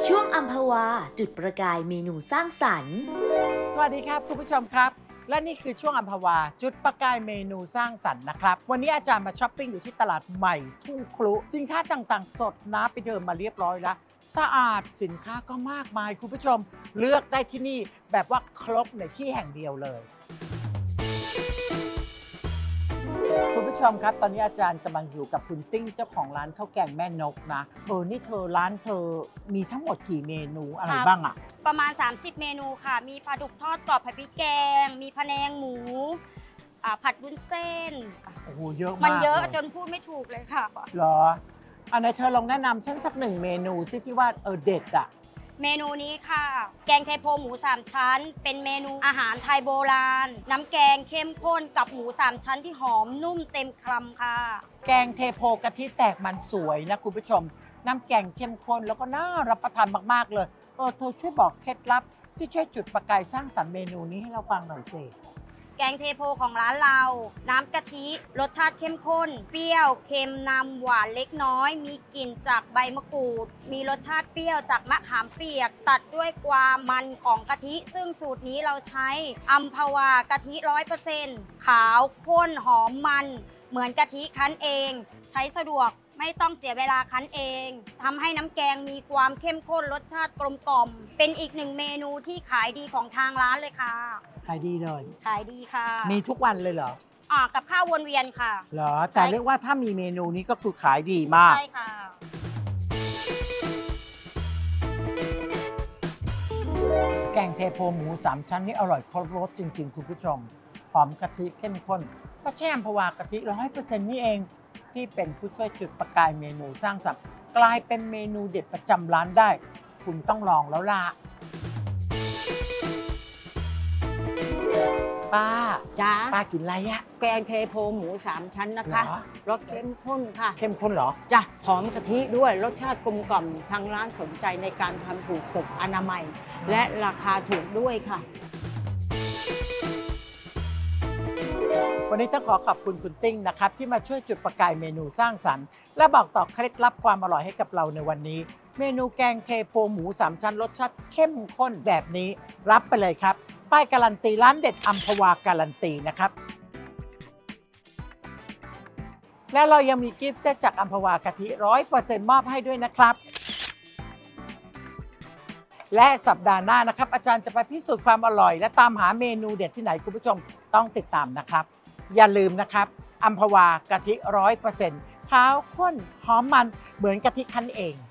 ช่วงอัมพวาจุดประกายเมนูสร้างสรรค์สวัสดีครับคุณผู้ชมครับและนี่คือช่วงอัมพวาจุดประกายเมนูสร้างสรรค์นะครับวันนี้อาจารย์มาช้อปปิ้งอยู่ที่ตลาดใหม่ทุ่งครุสินค้าต่างๆสดนะไปเดินมาเรียบร้อยแล้วสะอาดสินค้าก็มากมายคุณผู้ชมเลือกได้ที่นี่แบบว่าครบในที่แห่งเดียวเลยคุณผู้ชมครับตอนนี้อาจารย์กำลังอยู่กับคุณติ้งเจ้าของร้านข้าวแกงแม่นกนะนี่เธอร้านเธอมีทั้งหมดกี่เมนูอะไรบ้างอะประมาณ30เมนูค่ะมีปลาดุกทอดกรอบผัดพริกแกงมีพะแนงหมูผัดวุ้นเส้นโอ้โหเยอะมากมันเยอะจนพูดไม่ถูกเลยค่ะเหรออันไหนเธอลองแนะนำฉันสัก1เมนูที่ว่าเด็ดอะเมนูนี้ค่ะแกงไทโพหมู3ชั้นเป็นเมนูอาหารไทยโบราณน้ำแกงเข้มข้นกับหมู3ชั้นที่หอมนุ่มเต็มคำค่ะแกงเทโพกะทิแตกมันสวยนะคุณผู้ชมน้ำแกงเข้มข้นแล้วก็น่ารับประทานมากๆเลยเธอช่วยบอกเคล็ดลับที่ช่วยจุดประกายสร้างสรรค์เมนูนี้ให้เราฟังหน่อยสิแกงเทโพของร้านเราน้ำกะทิรสชาติเข้มข้นเปรี้ยวเค็มนำหวานเล็กน้อยมีกลิ่นจากใบมะกรูดมีรสชาติเปรี้ยวจากมะขามเปียกตัดด้วยความมันของกะทิซึ่งสูตรนี้เราใช้อัมพวากะทิ 100% ขาวข้นหอมมันเหมือนกะทิคั้นเองใช้สะดวกไม่ต้องเสียเวลาคั้นเองทำให้น้ำแกงมีความเข้มข้นรสชาติกลมกล่อมเป็นอีก1เมนูที่ขายดีของทางร้านเลยค่ะขายดีเลยขายดีค่ะมีทุกวันเลยเหรอกับข้าววนเวียนค่ะเหรอแต่เรียกว่าถ้ามีเมนูนี้ก็คือขายดีมากใช่ค่ะแกงเทโพหมู3ชั้นนี่อร่อยครบรสจริงๆคุณผู้ชมหอมกะทิเข้มข้นก็แช่อัมพวากะทิ 100% นี่เองที่เป็นผู้ช่วยจุดประกายเมนูสร้างสรรค์กลายเป็นเมนูเด็ดประจำร้านได้คุณต้องลองแล้วล่ะป้าจ้าป้ากินอะไรอะแกงเทโพหมู3ชั้นนะคะรสเข้มข้นค่ะเข้มข้นเหรอจ้ะหอมกะทิด้วยรสชาติกลมกล่อมทางร้านสนใจในการทำถูกสุขอนามัยและราคาถูกด้วยค่ะวันนี้ต้องขอบคุณคุณติ้งนะครับที่มาช่วยจุดประกายเมนูสร้างสรรค์และบอกต่อเคล็ดลับความอร่อยให้กับเราในวันนี้เมนูแกงเทโพหมู3ชั้นรสชาติเข้มข้นแบบนี้รับไปเลยครับป้ายการันตีร้านเด็ดอัมพวาการันตีนะครับและเรายังมีกิฟต์เซตจากอัมพวากะทิ 100% มอบให้ด้วยนะครับและสัปดาห์หน้านะครับอาจารย์จะไปพิสูจน์ความอร่อยและตามหาเมนูเด็ดที่ไหนคุณผู้ชมต้องติดตามนะครับอย่าลืมนะครับอัมพวากะทิ 100% ขาวข้นหอมมันเหมือนกะทิคั้นเอง